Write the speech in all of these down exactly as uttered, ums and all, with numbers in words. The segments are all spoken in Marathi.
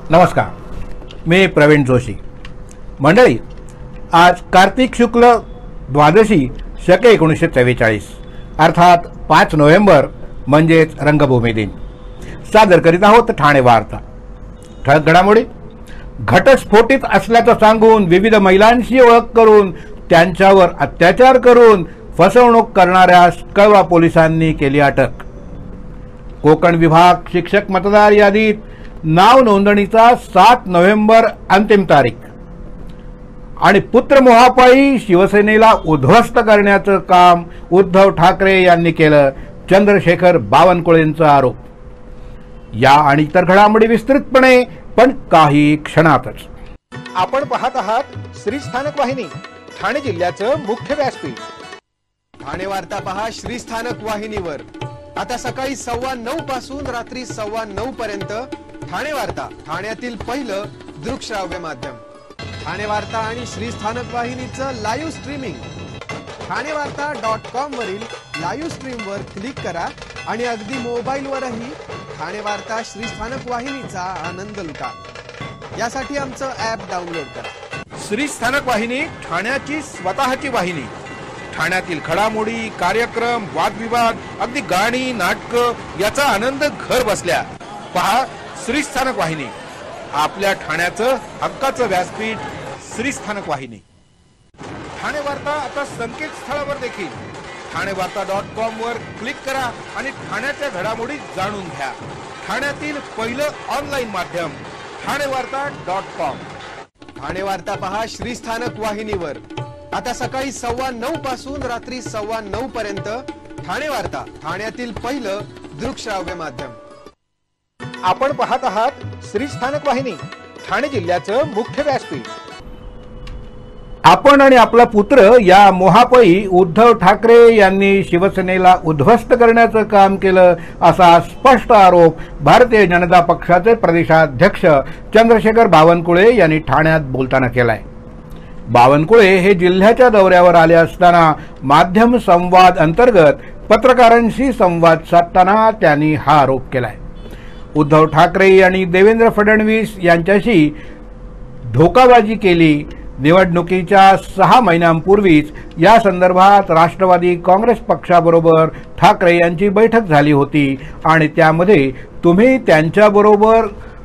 नमस्कार, मी प्रवीण जोशी. मंडळी, आज कार्तिक शुक्ल द्वादशी शके एकोणीसशे चव्वेचाळीस अर्थात पाच नोव्हेंबर म्हणजेच रंगभूमी दिन. सादर करीत आहोत ठाणे वार्ता. ठळक घडामोडी. घटस्फोटित असल्याचं सांगून विविध महिलांशी ओळख करून त्यांच्यावर अत्याचार करून फसवणूक करणाऱ्या कळवा पोलिसांनी केली अटक. कोकण विभाग शिक्षक मतदार यादीत नाव नोंदणीचा सात नोव्हेंबर अंतिम तारीख. आणि पुत्र मोहापायी शिवसेनेला उद्ध्वस्त करण्याचं काम उद्धव ठाकरे यांनी केलं, चंद्रशेखर बावनकुळेंचा आरोप. या आणि इतर घडामोडी विस्तृतपणे पण काही क्षणातच. आपण पाहत आहात श्रीस्थानक वाहिनी, ठाणे जिल्ह्याचं मुख्य व्यासपीठ. ठाणे वार्ता पहा श्रीस्थानक वाहिनीवर. आता सकाळी सव्वा नऊ पासून रात्री सव्वा नऊ पर्यंत ठाणे वार्ता, ठाण्यातील पहिलं दृकश्राव्य माध्यम. ठाणे वार्ता आणि श्रीस्थानक वाहिनीचं live streaming Thane Varta dot com वरील लाईव्ह स्ट्रीम वर क्लिक करा आणि अगदी मोबाईल वरही ठाणे वार्ता श्रीस्थानक वाहिनीचा आनंद लुटा. यासाठी आमचं ऍप डाउनलोड करा. श्रीस्थानक वाहिनी ठाण्याची स्वतःची वाहिनी. ठाण्यातील घडामोडी, कार्यक्रम, वादविवाद, अगदी गाणी, नाटकं याचा आनंद घर बसल्या. पहा श्रीस्थानक वाहिनी, आपल्या ठाण्याचं हक्काचं व्यासपीठ. श्रीस्थानक वाहिनी. ठाणे वार्ता आता संकेतस्थळावर देखील ठाणे वार्ता डॉट कॉम वर क्लिक करा आणि ठाण्याच्या घडामोडी जाणून घ्या. ठाण्यातील पहिलं ऑनलाईन माध्यम ठाणे वार्ता डॉट कॉम. ठाणे वार्ता पहा श्रीस्थानक वाहिनीवर. आता सकाळी सव्वा नऊ पासून रात्री सव्वा नऊ पर्यंत ठाणे वार्ता, ठाण्यातील पहिलं दृकश्राव्य माध्यम. आपण पाहत आहात श्रीस्थानक वाहिनी, ठाणे जिल्ह्याचं मुख्य व्यासपीठ. आपण आणि आपला पुत्र या मोहापायी उद्धव ठाकरे यांनी शिवसेनेला उद्ध्वस्त करण्याचं काम केलं, असा स्पष्ट आरोप भारतीय जनता पक्षाचे प्रदेशाध्यक्ष चंद्रशेखर बावनकुळे यांनी ठाण्यात बोलताना केलाय. बावनकुळे हे जिल्ह्याच्या दौऱ्यावर आले असताना माध्यम संवाद अंतर्गत पत्रकारांशी संवाद साधताना त्यांनी हा आरोप केलाय. उद्धव ठाकरे आणि देवेंद्र फडणवीस यांच्याशी धोकाबाजी केली. निवडणुकीच्या सहा महिन्यांपूर्वीच या संदर्भात राष्ट्रवादी काँग्रेस पक्षाबरोबर ठाकरे यांची बैठक झाली होती आणि त्यामध्ये तुम्ही त्यांच्याबरोबर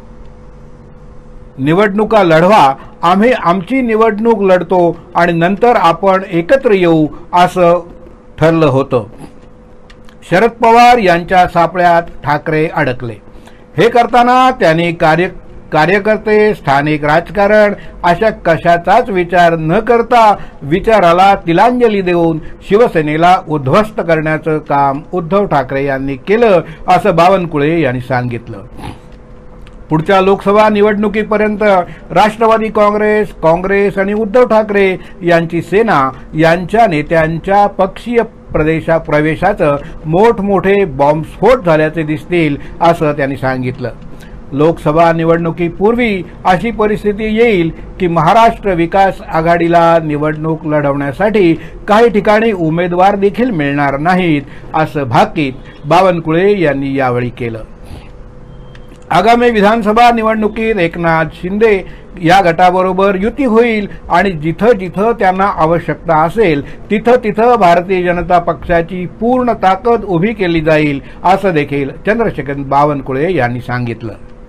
निवडणुका लढवा, आम्ही आमची निवडणूक लढतो आणि नंतर आपण एकत्र येऊ असं ठरलं होतं. शरद पवार यांच्या सापळ्यात ठाकरे अडकले. हे करताना त्यांनी कार्य कार्यकर्ते, स्थानिक राजकारण अशा कशाचाच विचार न करता विचाराला तिलांजली देऊन शिवसेनेला उद्ध्वस्त करण्याचं काम उद्धव ठाकरे यांनी केलं, असं बावनकुळे यांनी सांगितलं. पुढच्या लोकसभा निवडणुकीपर्यंत राष्ट्रवादी काँग्रेस, काँग्रेस आणि उद्धव ठाकरे यांची सेना यांच्या नेत्यांच्या पक्षीय प्रदेशा प्रवेशाचं मोठमोठे बॉम्बस्फोट झाल्याचे दिसतील, असं त्यांनी सांगितलं. लोकसभा निवडणुकीपूर्वी अशी परिस्थिती येईल की महाराष्ट्र विकास आघाडीला निवडणूक लढवण्यासाठी काही ठिकाणी उमेदवार देखील मिळणार नाहीत, असं भाकीत बावनकुळे यांनी यावेळी केलं. आगामी विधानसभा निवडणुकीत एकनाथ शिंदे या गटाबरोबर युती होईल आणि जिथं जिथं त्यांना आवश्यकता असेल तिथं तिथं भारतीय जनता पक्षाची पूर्ण ताकद उभी केली जाईल, असं देखील चंद्रशेखर बावनकुळे यांनी सांगितलं.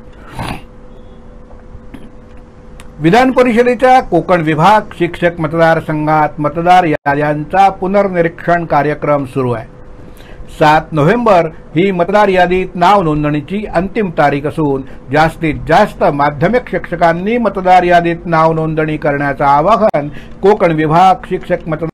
विधान परिषदेच्या कोकण विभाग शिक्षक मतदारसंघात मतदार याद्यांचा पुनर्निरीक्षण कार्यक्रम सुरू आहे. सात नोव्हेंबर ही मतदार यादीत नाव नोंदणीची अंतिम तारीख असून जास्तीत जास्त माध्यमिक शिक्षकांनी मतदार यादीत नाव नोंदणी करण्याचं आवाहन कोकण विभाग शिक्षक मतदार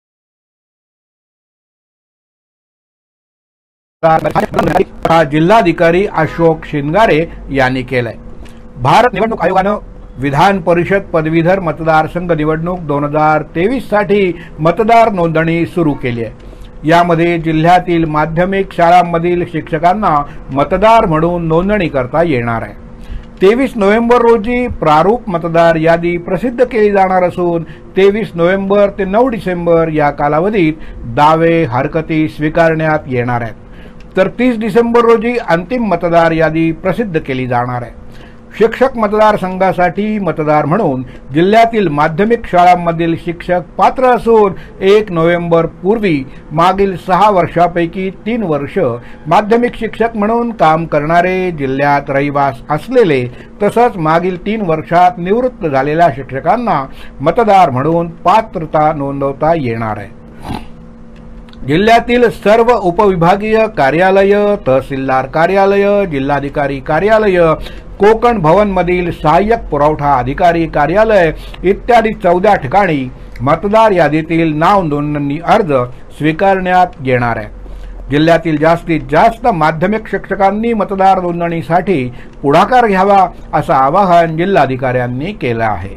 जिल्हाधिकारी अशोक शिंगारे यांनी केलंय. भारत निवडणूक आयोगानं विधान परिषद पदवीधर मतदारसंघ निवडणूक दोन हजार तेवीस साठी मतदार नोंदणी सुरू केली आहे. यामध्ये जिल्ह्यातील माध्यमिक शाळांमधील शिक्षकांना मतदार म्हणून नोंदणी करता येणार आहे. तेवीस नोव्हेंबर रोजी प्रारूप मतदार यादी प्रसिद्ध केली जाणार असून तेवीस नोव्हेंबर ते नऊ डिसेंबर या कालावधीत दावे हरकती स्वीकारण्यात येणार आहेत. तर तीस डिसेंबर रोजी अंतिम मतदार यादी प्रसिद्ध केली जाणार आहे. शिक्षक मतदारसंघासाठी मतदार म्हणून जिल्ह्यातील माध्यमिक शाळांमधील शिक्षक पात्र असून एक नोव्हेंबर पूर्वी मागील सहा वर्षापैकी तीन वर्ष माध्यमिक शिक्षक म्हणून काम करणारे, जिल्ह्यात रहिवास असलेले तसंच मागील तीन वर्षात निवृत्त झालेल्या शिक्षकांना मतदार म्हणून पात्रता नोंदवता येणार आहे। जिल्ह्यातील सर्व उपविभागीय कार्यालय, तहसीलदार कार्यालय, जिल्हाधिकारी कार्यालय, कोकण भवन मधील सहाय्यक पुरवठा अधिकारी कार्यालय इत्यादी चौदा ठिकाणी मतदार यादीतील नाव नोंदणी अर्ज स्वीकारण्यात येणार आहे। जिल्ह्यातील जास्तीत जास्त माध्यमिक शिक्षकांनी मतदार नोंदणीसाठी पुढाकार घ्यावा असं आवाहन जिल्हाधिकाऱ्यांनी केलं आहे।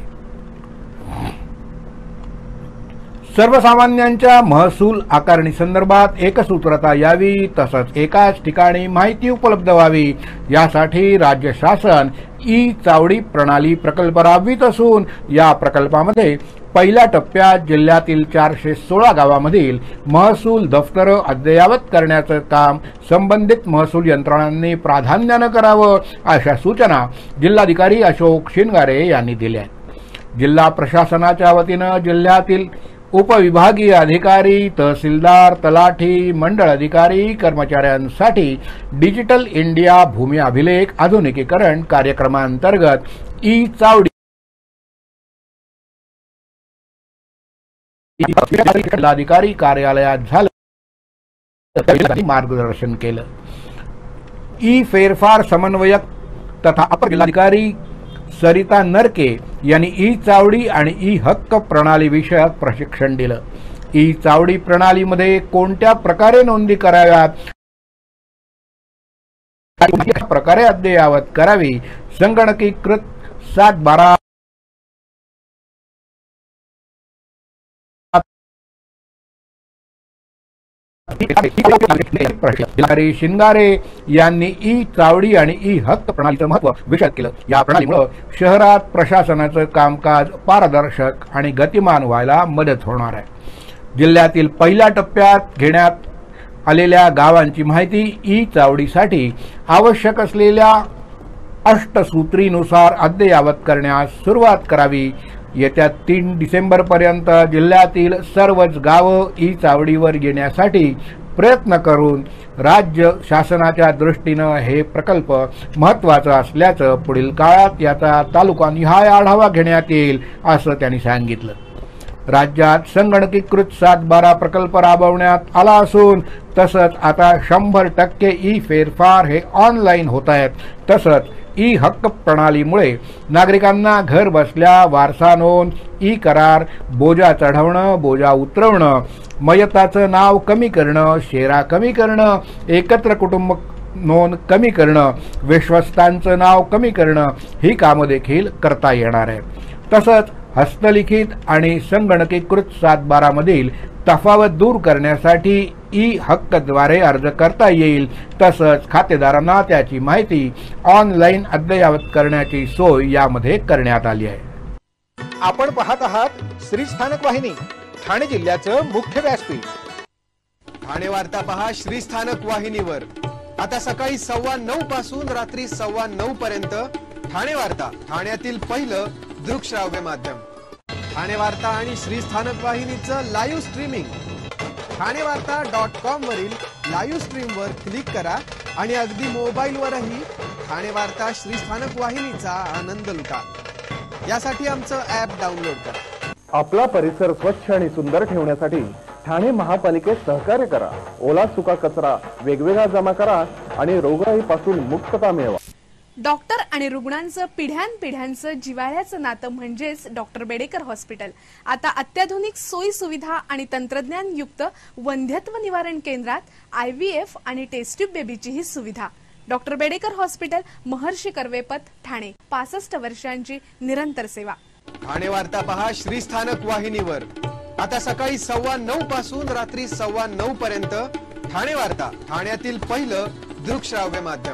सर्वसामान्यांच्या महसूल आकारणी संदर्भात एकसूत्रता यावी तसंच एकाच ठिकाणी माहिती उपलब्ध व्हावी यासाठी राज्य शासन ई चावडी प्रणाली प्रकल्प राबवित असून या प्रकल्पामध्ये पहिल्या टप्प्यात जिल्ह्यातील चारशे सोळा गावांमधील महसूल दफ्तर अद्ययावत करण्याचं काम संबंधित महसूल यंत्रणांनी प्राधान्यानं करावं अशा सूचना जिल्हाधिकारी अशोक शिनगारे यांनी दिल्या आहेत। जिल्हा प्रशासनाच्या वतीनं जिल्ह्यातील उपविभागीय अधिकारी, तहसीलदार, तलाठी, मंडळ अधिकारी कर्मचाऱ्यांसाठी डिजिटल इंडिया भूमी अभिलेख आधुनिकीकरण कार्यक्रमांतर्गत ई चावडी जिल्हाधिकारी कार्यालयात झालं मार्गदर्शन केलं। ई फेरफार समन्वयक तथा अपर जिल्हाधिकारी सरिता नरके यांनी ई चावडी आणि ई हक्क प्रणाली विषयक प्रशिक्षण दिलं। ई चावडी प्रणालीमध्ये कोणत्या प्रकारे नोंदी कराव्यात, प्रकारे अद्ययावत करावी, संगणकीकृत सात बारा जिल्हाधिकारी शिंगारे यांनी ई चावडी आणि ई हक्क प्रणालीचं महत्त्व विशद केलं। या प्रणालीमुळे शहरात प्रशासनाचं कामकाज पारदर्शक आणि गतिमान व्हायला मदत होणार आहे। जिल्ह्यातील पहिल्या टप्प्यात घेण्यात आलेल्या गावांची माहिती ई चावडीसाठी आवश्यक असलेल्या अष्टसूत्रीनुसार अद्ययावत करण्यास सुरुवात करावी। येत्या तीन डिसेंबर पर्यंत जिल्ह्यातील सर्वच गावं ई चावडीवर येण्यासाठी प्रयत्न करून राज्य शासनाच्या दृष्टीनं हे प्रकल्प महत्त्वाचा असल्याचं पुढील काळात याचा तालुकानिहाय आढावा घेण्यात येईल असं त्यांनी सांगितलं। राज्यात संगणकीकृत सात बारा प्रकल्प राबवण्यात आला असून तसंच आता शंभर टक्के ई फेरफार हे ऑनलाईन होत आहेत। तसंच ई हक्क प्रणालीमुळे नागरिकांना घर बसल्या वारसा नोंद, ई करार, बोजा चढवणं, बोजा उतरवणं, मयताचं नाव कमी करणं, शेरा कमी करणं, एकत्र कुटुंब नोंद कमी करणं, विश्वस्तांचं नाव कमी करणं ही कामं देखील करता येणार आहे। तसंच हस्तलिखित आणि संगणकीकृत सात बारा मधील तफावत दूर करण्यासाठी ई हक्कद्वारे अर्ज करता येईल। तसंच खातेदारांना त्याची माहिती ऑनलाईन अद्ययावत करण्याची सोय यामध्ये करण्यात आली आहे। आपण पाहत आहात श्री स्थानक वाहिनी, ठाणे जिल्ह्याचं मुख्य व्यासपीठ। ठाणे वार्ता पहा श्री स्थानक वाहिनीवर आता सकाळी सव्वा नऊ पासून रात्री सव्वा नऊ पर्यंत ठाणे वार्ता, ठाण्यातील पहिलं दृकश्राव्य माध्यम। ठाणे वार्ता आणि श्री स्थानक वाहिनीचं live streaming Thane Varta dot com वरील लाईव्ह स्ट्रीम वर क्लिक करा आणि अगदी मोबाईल वरही ठाणे वार्ता श्री स्थानक वाहिनीचा आनंद लुटा। यासाठी आमचं ऍप डाउनलोड करा। आपला परिसर स्वच्छ आणि सुंदर ठेवण्यासाठी ठाणे महापालिकेत सहकार्य करा। ओला सुका कचरा वेगवेगळा जमा करा आणि रोगराईपासून मुक्तता मिळवा। डॉक्टर आणि रुग्णांचं पिढ्यानपिढ्यांचं जिव्हाळ्याचं नातं म्हणजेच डॉक्टर बेडेकर हॉस्पिटल आता अत्याधुनिक सोयी सुविधा आणि तंत्रज्ञान युक्त वंध्यत्व निवारण केंद्रात आय व्ही एफ आणि टेस्ट ट्यूब बेबीचीही सुविधा। Doctor Bedekar hospital, Maharshi Karvepath, Thane. पासष्ट वर्षांची निरंतर सेवा। ठाणे वार्ता पहा श्री स्थानक वाहिनीवर आता सकाळी सव्वा नऊ पासून रात्री सव्वा नऊ पर्यंत ठाणे वार्ता, ठाण्यातील पहिलं दृकश्राव्य माध्यम।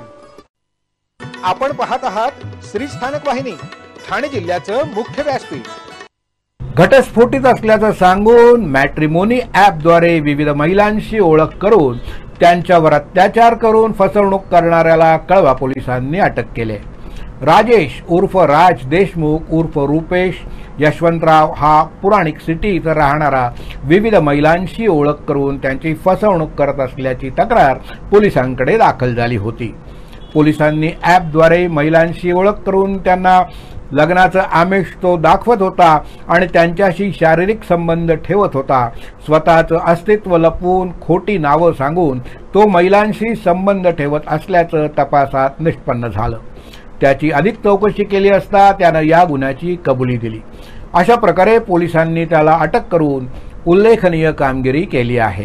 आपण पाहत आहात श्री स्थानक वाहिनी, ठाणे जिल्ह्याचं मुख्य व्यासपीठ। घटस्फोटित असल्याचं सांगून मॅट्रिमोनी ॲपद्वारे विविध महिलांशी ओळख करून त्यांच्यावर अत्याचार करून फसवणूक करणाऱ्याला कळवा पोलिसांनी अटक केली। राजेश उर्फ राज देशमुख उर्फ रुपेश यशवंतराव हा पुराणिक सिटी इथं राहणारा विविध महिलांशी ओळख करून त्यांची फसवणूक करत असल्याची तक्रार पोलिसांकडे दाखल झाली होती। पोलिसांनी ॲपद्वारे महिलांशी ओळख करून त्यांना लग्नाचं आमिष तो दाखवत होता आणि त्यांच्याशी शारीरिक संबंध ठेवत होता। स्वतःचं अस्तित्व लपवून खोटी नावं सांगून तो महिलांशी संबंध ठेवत असल्याचं तपासात निष्पन्न झालं। त्याची अधिक चौकशी केली असता त्यानं या गुन्ह्याची कबुली दिली। अशा प्रकारे पोलिसांनी त्याला अटक करून उल्लेखनीय कामगिरी केली आहे।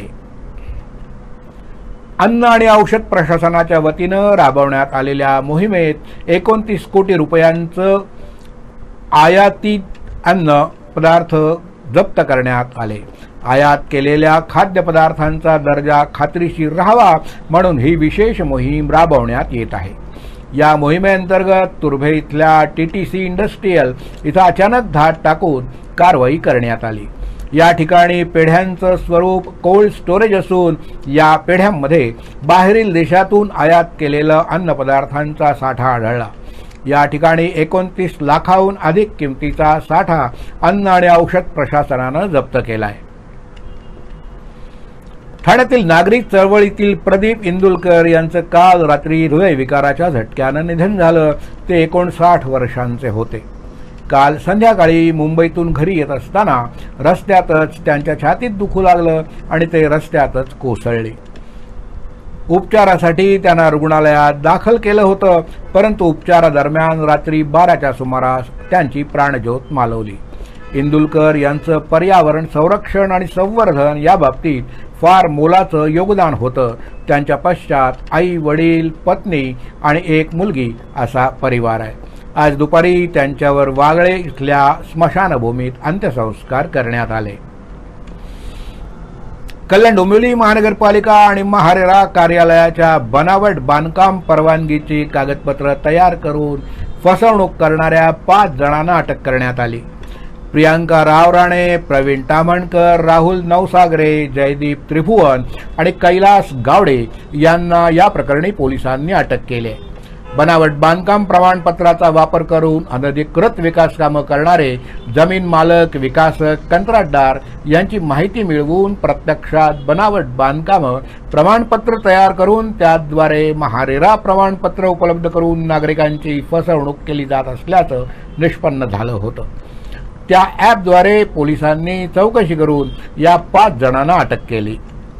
अन्न आणि औषध प्रशासनाच्या वतीनं राबवण्यात आलेल्या मोहिमेत एकोणतीस कोटी रुपयांचं आयातीत अन्न पदार्थ जप्त करण्यात आले। आयात केलेल्या खाद्यपदार्थांचा दर्जा खात्रीशीर राहावा म्हणून ही विशेष मोहीम राबवण्यात येत आहे। या मोहिमेअंतर्गत तुर्भे इथल्या टीटीसी इंडस्ट्रियल इथं अचानक धाड टाकून कारवाई करण्यात आली। या ठिकाणी पेढ्यांचं स्वरूप कोल्ड स्टोरेज असून या पेढ्यांमध्ये बाहेरील देशातून आयात केलेलं अन्नपदार्थांचा साठा आढळला। या ठिकाणी एकोणतीस लाखाहून अधिक किमतीचा साठा अन्न आणि औषध प्रशासनानं जप्त केलाय। ठाण्यातील नागरिक चळवळीतील प्रदीप इंदुलकर यांचं काल रात्री हृदयविकाराच्या झटक्यानं निधन झालं। ते एकोणसाठ वर्षांचे होते। काल संध्याकाळी मुंबईतून घरी येत असताना रस्त्यातच त्यांच्या छातीत दुखू लागलं आणि ते रस्त्यातच कोसळले। उपचारासाठी त्यांना रुग्णालयात दाखल केलं होतं, परंतु उपचारादरम्यान रात्री बाराच्या सुमारास त्यांची प्राणज्योत मालवली। इंदुलकर यांचं पर्यावरण संरक्षण आणि संवर्धन या बाबतीत फार मोलाचं योगदान होतं। त्यांच्या पश्चात आई वडील पत्नी आणि एक मुलगी असा परिवार आहे। आज दुपारी त्यांच्यावर वागळे इथल्या स्मशानभूमीत अंत्यसंस्कार करण्यात आले। कल्याण डोंबिवली महानगरपालिका आणि महारेरा कार्यालयाच्या बनावट बांधकाम परवानगीची कागदपत्र तयार करून फसवणूक करणाऱ्या पाच जणांना अटक करण्यात आली। प्रियांका राव राणे, प्रवीण तामणकर, राहुल नवसागरे, जयदीप त्रिभुवन आणि कैलास गावडे यांना या प्रकरणी पोलिसांनी अटक केली आहे। बनावट बांधकाम प्रमाणपत्राचा वापर करून अनधिकृत विकास कामं करणारे जमीन मालक, विकासक, कंत्राटदार यांची माहिती मिळवून प्रत्यक्षात बनावट बांधकामं प्रमाणपत्र तयार करून त्याद्वारे महारेरा प्रमाणपत्र उपलब्ध करून नागरिकांची फसवणूक केली जात असल्याचं निष्पन्न झालं होतं। त्या ॲपद्वारे पोलिसांनी चौकशी करून या पाच जणांना अटक केली।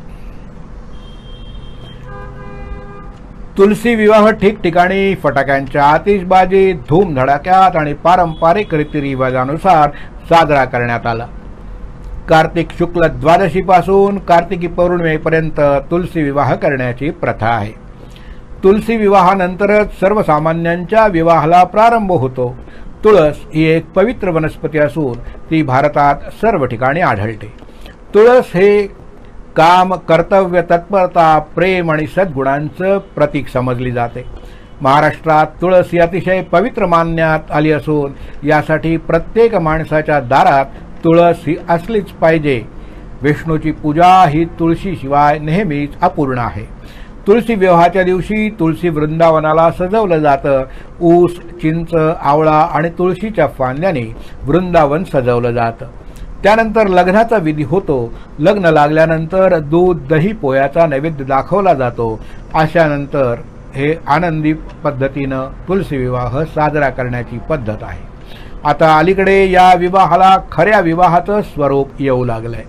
तुलसी विवाह ठिकठिकाणी फटाक्यांच्या आतिषबाजी धूमधडाक्यात आणि पारंपरिक रीतिरिवाजानुसार साजरा करण्यात आला। कार्तिक शुक्ल द्वादशीपासून कार्तिकी पौर्णिमेपर्यंत तुलसी विवाह करण्याची प्रथा आहे। तुलसी विवाहानंतरच सर्वसामान्यांच्या विवाहाला प्रारंभ होतो। तुळस ही एक पवित्र वनस्पती असून ती भारतात सर्व ठिकाणी आढळते। तुळस हे काम, कर्तव्य, तत्परता, प्रेम आणि सद्गुणांचं प्रतीक समजली जाते। महाराष्ट्रात तुळस ही अतिशय पवित्र मानण्यात आली असून यासाठी प्रत्येक माणसाच्या दारात तुळस ही असलीच पाहिजे। विष्णूची पूजा ही तुळशीशिवाय नेहमीच अपूर्ण आहे। तुळशी विवाहाच्या दिवशी तुळशी वृंदावनाला सजवलं जातं। ऊस, चिंच, आवळा आणि तुळशीच्या फांद्याने वृंदावन सजवलं जातं। त्यानंतर लग्नाचा विधी होतो। लग्न लागल्यानंतर दूध, दही, पोह्याचा नैवेद्य दाखवला जातो। अशानंतर हे आनंदी पद्धतीनं तुलसी विवाह साजरा करण्याची पद्धत आहे। आता अलीकडे या विवाहाला खऱ्या विवाहाचं स्वरूप येऊ लागलंय।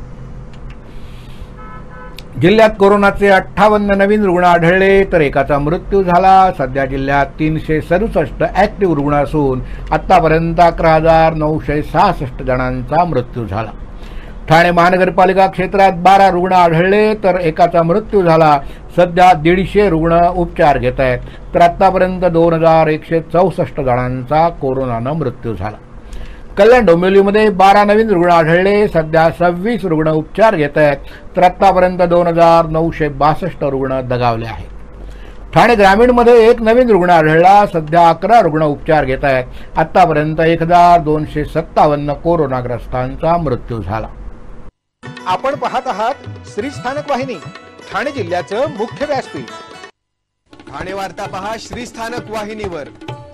जिल्ह्यात कोरोनाचे अठ्ठावन्न नवीन रुग्ण आढळले तर एकाचा मृत्यू झाला। सध्या जिल्ह्यात तीनशे सदुसष्ट ॲक्टिव्ह रुग्ण असून आतापर्यंत अकरा हजार नऊशे सहासष्ट जणांचा मृत्यू झाला। ठाणे महानगरपालिका क्षेत्रात बारा रुग्ण आढळले तर एकाचा मृत्यू झाला। सध्या दीडशे रुग्ण उपचार घेत आहेत तर आतापर्यंत दोन हजार एकशे चौसष्ट जणांचा कोरोनानं मृत्यू झाला। कल्याण डोंबिवलीमध्ये बारा नवीन रुग्ण आढळले। सध्या सव्वीस रुग्ण उपचार घेत आहेत तर आतापर्यंत दोन हजार नऊशे बासष्ट रुग्ण दगावले आहेत। ठाणे ग्रामीणमध्ये एक नवीन रुग्ण आढळला। सध्या अकरा रुग्ण उपचार घेत आहेत। आतापर्यंत एक हजार दोनशे सत्तावन्न कोरोनाग्रस्तांचा मृत्यू झाला। आपण पाहत आहात श्री स्थानक वाहिनी, ठाणे जिल्ह्याचं मुख्य व्यासपीठ। ठाणे वार्ता पहा श्री स्थानक वाहिनीवर।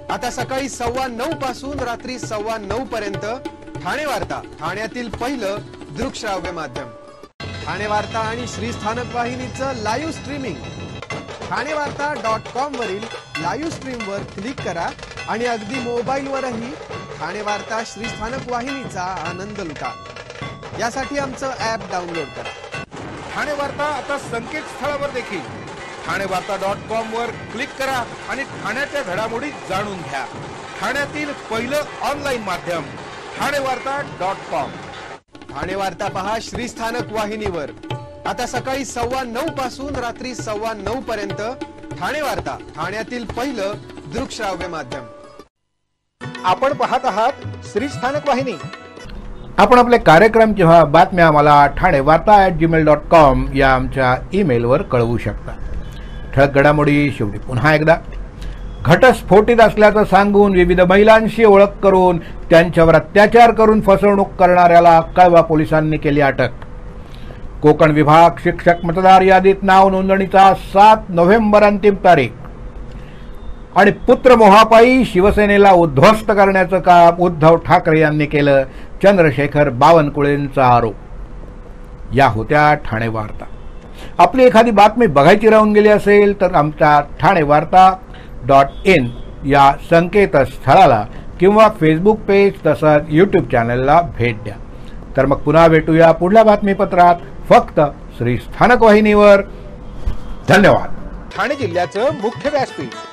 आता सकाळी सव्वा नऊ पासून रात्री सव्वा नऊ पर्यंत ठाणे वार्ता, ठाण्यातील पहिलं दृकश्राव्य माध्यम. ठाणे वार्ता आणि श्री स्थानक वाहिनीचं live streaming Thane Varta dot com वरील लाईव्ह स्ट्रीम वर क्लिक करा आणि अगदी मोबाईल वरही ठाणे वार्ता श्री स्थानक वाहिनीचा आनंद लुटा. यासाठी आमचं ऍप डाउनलोड करा. ठाणे वार्ता आता संकेतस्थळावर देखील ठाणे वार्ता डॉट कॉम वर क्लिक करा आणि ठाण्याच्या घडामोडी जाणून घ्या. ठाण्यातील पहिलं ऑनलाईन माध्यम ठाणे वार्ता डॉट कॉम. ठाणे वार्ता पहा श्री स्थानक वाहिनीवर. आता सकाळी सव्वा नऊ पासून रात्री सव्वा नऊ पर्यंत ठाणे वार्ता, ठाण्यातील पहिलं दृकश्राव्य माध्यम. आपण पाहत आहात श्री स्थानक वाहिनी. आपण आपले कार्यक्रम किंवा बातम्या आम्हाला ठाणे वार्ता ॲट जीमेल डॉट कॉम या आमच्या ईमेलवर कळवू शकता. ठळक घडामोडी शेवटी पुन्हा एकदा. घटस्फोटित असल्याचं सांगून विविध महिलांशी ओळख करून त्यांच्यावर अत्याचार करून फसवणूक करणाऱ्याला कळवा पोलिसांनी केली अटक. कोकण विभाग शिक्षक मतदार यादीत नाव नोंदणीचा सात नोव्हेंबर अंतिम तारीख. आणि पुत्रमोहापायी शिवसेनेला उद्ध्वस्त करण्याचं काम उद्धव ठाकरे यांनी केलं, चंद्रशेखर बावनकुळेंचा आरोप. या होत्या ठाणे वार्ता. आपली एखादी बातमी बघायची राहून गेली असेल तर आमच्या ठाणे वार्ता डॉट इन या संकेतस्थळाला किंवा फेसबुक पेज तसंच यूट्यूब चॅनलला भेट द्या. तर मग पुन्हा भेटूया पुढल्या बातमीपत्रात फक्त श्री स्थानक वाहिनीवर. धन्यवाद. ठाणे जिल्ह्याचं मुख्य व्यासपीठ